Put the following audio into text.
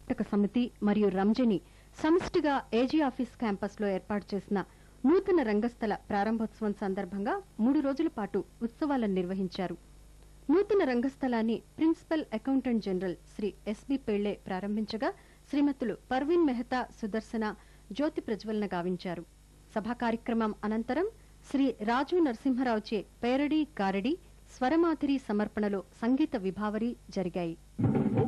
పర్యాటక సమితి మరియు రంజని సమిష్టిగా ఏజీ ఆఫీస్ క్యాంపస్ లో ఏర్పాటు చేసిన నూతన రంగస్థల ప్రారంభోత్సవం సందర్భంగా 3 రోజుల పాటు ఉత్సవాలను నిర్వహించారు. నూతన రంగస్థలాన్ని principal accountant general Shri SB Pelle ప్రారంభించగా శ్రీమతులు పర్వీన్ మెహతా సుదర్శన జ్యోతి ప్రజ్వలన గావించారు. సభా కార్యక్రమం అనంతరం శ్రీ రాజు నరసింహరావుచే పేరడీ గారడీ స్వరమాధురి సమర్పణలో సంగీత విభావరి జరిగాయి.